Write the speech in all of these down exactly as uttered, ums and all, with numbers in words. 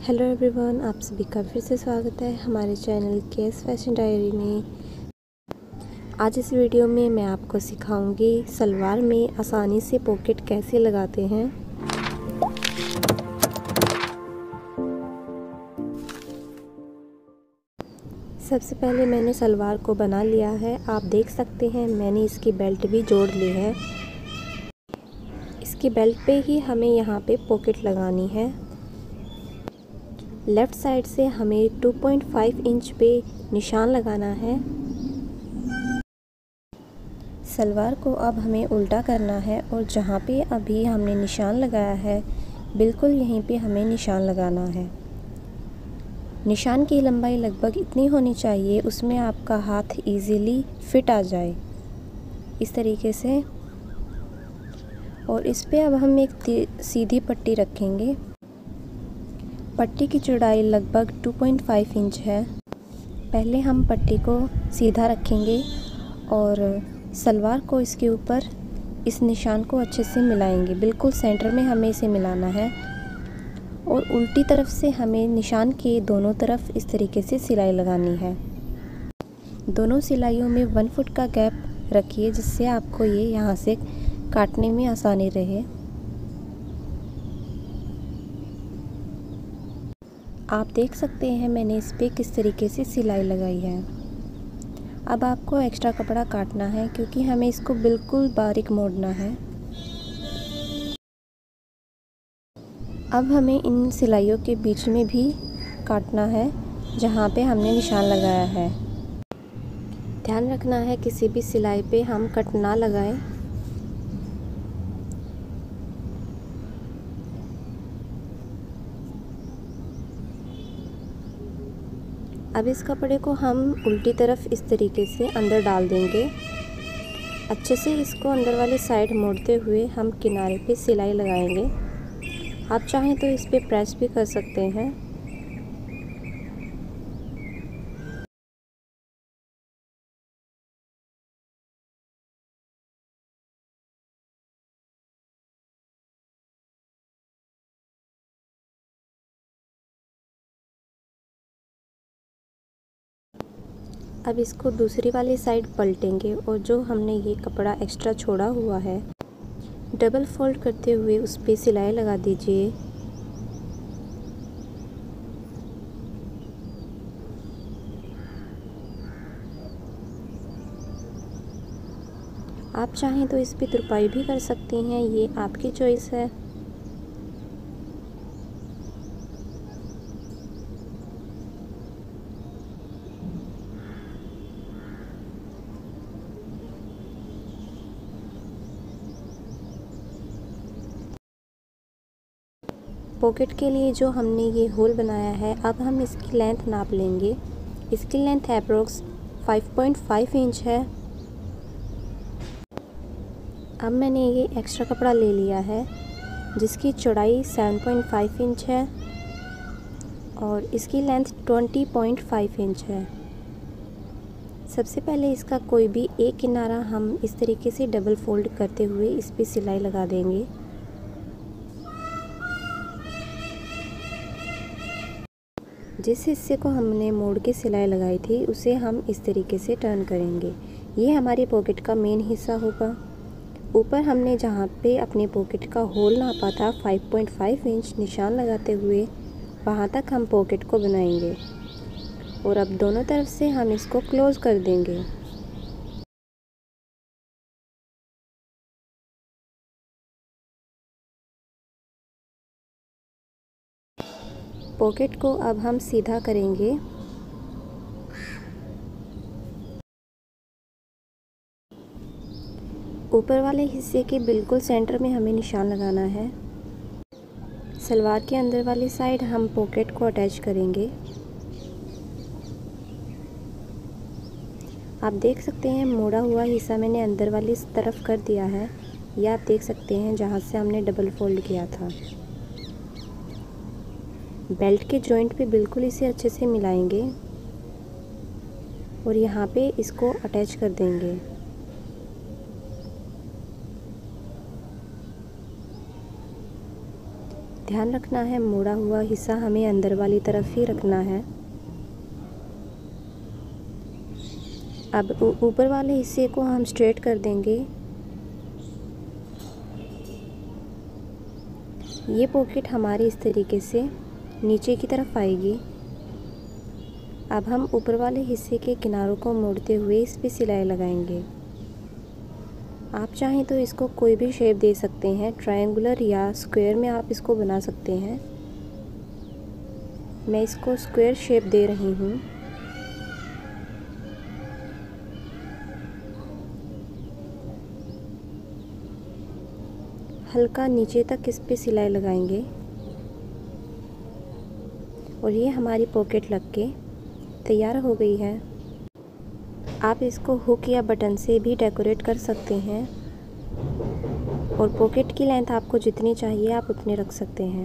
Hello everyone, आप सभी का फिर से स्वागत है हमारे चैनल केस फैशन डायरी में। आज इस वीडियो में मैं आपको सिखाऊंगी सलवार में आसानी से पॉकेट कैसे लगाते हैं। सबसे पहले मैंने सलवार को बना लिया है। आप देख सकते हैं मैंने इसकी बेल्ट भी जोड़ ली है। इसकी बेल्ट पे ही हमें यहाँ पे पॉकेट लगानी है। लेफ़्ट साइड से हमें टू पॉइंट फाइव इंच पे निशान लगाना है। सलवार को अब हमें उल्टा करना है और जहाँ पे अभी हमने निशान लगाया है बिल्कुल यहीं पे हमें निशान लगाना है। निशान की लंबाई लगभग इतनी होनी चाहिए उसमें आपका हाथ इजीली फिट आ जाए, इस तरीके से। और इस पे अब हम एक सीधी पट्टी रखेंगे। पट्टी की चौड़ाई लगभग टू पॉइंट फाइव इंच है। पहले हम पट्टी को सीधा रखेंगे और सलवार को इसके ऊपर इस निशान को अच्छे से मिलाएंगे। बिल्कुल सेंटर में हमें इसे मिलाना है और उल्टी तरफ से हमें निशान के दोनों तरफ इस तरीके से सिलाई लगानी है। दोनों सिलाइयों में वन फुट का गैप रखिए जिससे आपको ये यहाँ से काटने में आसानी रहे। आप देख सकते हैं मैंने इस पे किस तरीके से सिलाई लगाई है। अब आपको एक्स्ट्रा कपड़ा काटना है क्योंकि हमें इसको बिल्कुल बारीक मोड़ना है। अब हमें इन सिलाइयों के बीच में भी काटना है जहाँ पे हमने निशान लगाया है। ध्यान रखना है किसी भी सिलाई पे हम कट ना लगाएं। अब इस कपड़े को हम उल्टी तरफ इस तरीके से अंदर डाल देंगे। अच्छे से इसको अंदर वाली साइड मोड़ते हुए हम किनारे पे सिलाई लगाएंगे। आप चाहें तो इस पे प्रेस भी कर सकते हैं। अब इसको दूसरी वाली साइड पलटेंगे और जो हमने ये कपड़ा एक्स्ट्रा छोड़ा हुआ है डबल फोल्ड करते हुए उस पे सिलाई लगा दीजिए। आप चाहें तो इस पे तुरपाई भी कर सकती हैं, ये आपकी चॉइस है। पॉकेट के लिए जो हमने ये होल बनाया है अब हम इसकी लेंथ नाप लेंगे। इसकी length approx five point five inch है। अब मैंने ये एक्स्ट्रा कपड़ा ले लिया है जिसकी चौड़ाई सेवन पॉइंट फाइव इंच है और इसकी length twenty point five inch है। सबसे पहले इसका कोई भी एक किनारा हम इस तरीके से डबल फोल्ड करते हुए इस पे सिलाई लगा देंगे। जिस हिस्से को हमने मोड़ के सिलाई लगाई थी उसे हम इस तरीके से टर्न करेंगे। ये हमारी पॉकेट का मेन हिस्सा होगा। ऊपर हमने जहाँ पे अपने पॉकेट का होल नापा था फाइव पॉइंट फाइव इंच निशान लगाते हुए वहाँ तक हम पॉकेट को बनाएंगे और अब दोनों तरफ से हम इसको क्लोज कर देंगे। पॉकेट को अब हम सीधा करेंगे। ऊपर वाले हिस्से के बिल्कुल सेंटर में हमें निशान लगाना है। सलवार के अंदर वाली साइड हम पॉकेट को अटैच करेंगे। आप देख सकते हैं मोड़ा हुआ हिस्सा मैंने अंदर वाली तरफ कर दिया है। ये आप देख सकते हैं जहाँ से हमने डबल फोल्ड किया था। बेल्ट के जॉइंट पे बिल्कुल इसे अच्छे से मिलाएंगे और यहाँ पे इसको अटैच कर देंगे। ध्यान रखना है मोड़ा हुआ हिस्सा हमें अंदर वाली तरफ ही रखना है। अब ऊपर वाले हिस्से को हम स्ट्रेट कर देंगे। ये पॉकेट हमारी इस तरीके से नीचे की तरफ आएगी। अब हम ऊपर वाले हिस्से के किनारों को मोड़ते हुए इस पे सिलाई लगाएंगे। आप चाहें तो इसको कोई भी शेप दे सकते हैं, ट्रायंगुलर या स्क्वायर में आप इसको बना सकते हैं। मैं इसको स्क्वायर शेप दे रही हूँ। हल्का नीचे तक इस पे सिलाई लगाएंगे और ये हमारी पॉकेट लग के तैयार हो गई है। आप इसको हुक या बटन से भी डेकोरेट कर सकते हैं और पॉकेट की लेंथ आपको जितनी चाहिए आप उतने रख सकते हैं।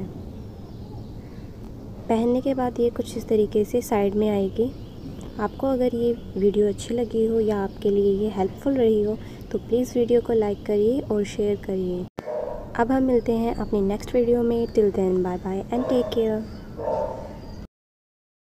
पहनने के बाद ये कुछ इस तरीके से साइड में आएगी। आपको अगर ये वीडियो अच्छी लगी हो या आपके लिए ये हेल्पफुल रही हो तो प्लीज़ वीडियो को लाइक करिए और शेयर करिए। अब हम मिलते हैं अपनी नेक्स्ट वीडियो में। Till then bye bye and take care.